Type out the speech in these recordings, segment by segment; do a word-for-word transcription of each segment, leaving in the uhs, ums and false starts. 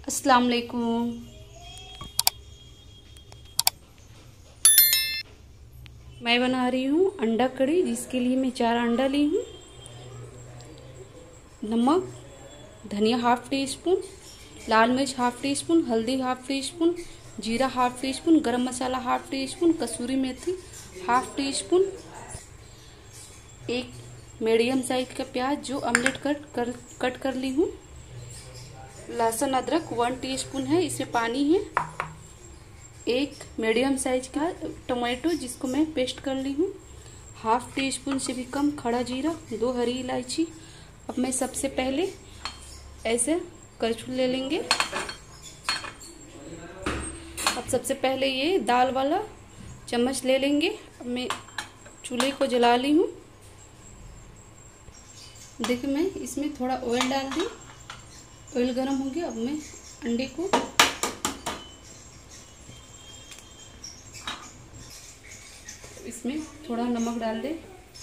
अस्सलाम वालेकुम। मैं बना रही हूँ अंडा कड़ी, जिसके लिए मैं चार अंडा ली हूँ। नमक, धनिया हाफ टी स्पून, लाल मिर्च हाफ टी स्पून, हल्दी हाफ टी स्पून, जीरा half teaspoon, garam masala half teaspoon, कसूरी मेथी हाफ टी स्पून, एक मीडियम साइज का प्याज जो ऑमलेट कट कर कट कर ली हूँ, लहसुन अदरक वन टीस्पून है, इसमें पानी है, एक मीडियम साइज का टमाटो जिसको मैं पेस्ट कर ली हूँ, हाफ टी स्पून से भी कम खड़ा जीरा, दो हरी इलायची। अब मैं सबसे पहले ऐसे करछुल ले लेंगे। अब सबसे पहले ये दाल वाला चम्मच ले लेंगे। अब मैं चूल्हे को जला ली हूँ। देखिए मैं इसमें थोड़ा ऑयल डाल दी, ऑयल गर्म हो गया। अब मैं अंडे को इसमें थोड़ा नमक डाल दे।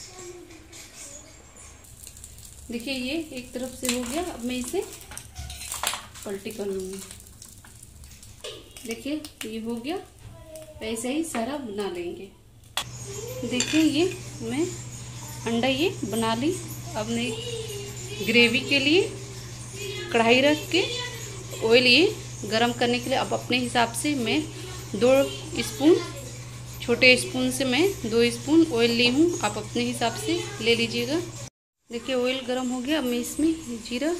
देखिए ये एक तरफ से हो गया। अब मैं इसे पलटी कर लूँगी। देखिए ये हो गया। ऐसे ही सारा बना लेंगे। देखिए ये मैं अंडा ये बना ली। अब मैं ग्रेवी के लिए कढ़ाई रख के ऑयल ये गरम करने के लिए अब अपने हिसाब से मैं दो स्पून, छोटे स्पून से मैं दो स्पून ऑयल ली हूँ। आप अपने हिसाब से ले लीजिएगा। देखिए ऑयल गरम हो गया। अब मैं इसमें जीरा,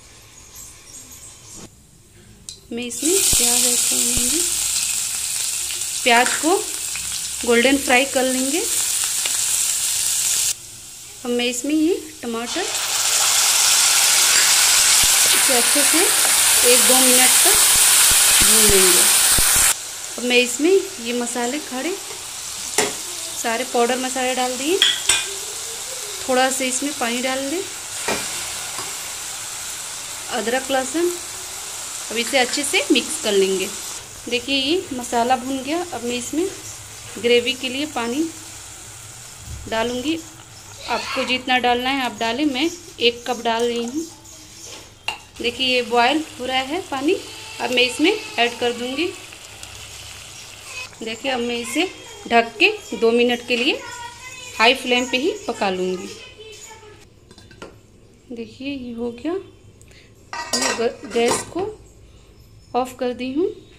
मैं इसमें प्याज ऐड कर लूँगी। प्याज को गोल्डन फ्राई कर लेंगे। अब मैं इसमें ये टमाटर इसे अच्छे से एक दो मिनट तक भून लेंगे। अब मैं इसमें ये मसाले खड़े सारे पाउडर मसाले डाल दिए। थोड़ा सा इसमें पानी डाल दें। अदरक लहसुन, अब इसे अच्छे से मिक्स कर लेंगे। देखिए ये मसाला भून गया। अब मैं इसमें ग्रेवी के लिए पानी डालूंगी। आपको जितना डालना है आप डालें। मैं एक कप डाल रही हूँ। देखिए ये बॉयल हो रहा है पानी। अब मैं इसमें ऐड कर दूंगी। देखिए अब मैं इसे ढक के दो मिनट के लिए हाई फ्लेम पे ही पका लूँगी। देखिए ये हो गया। मैं गैस को ऑफ कर दी हूँ।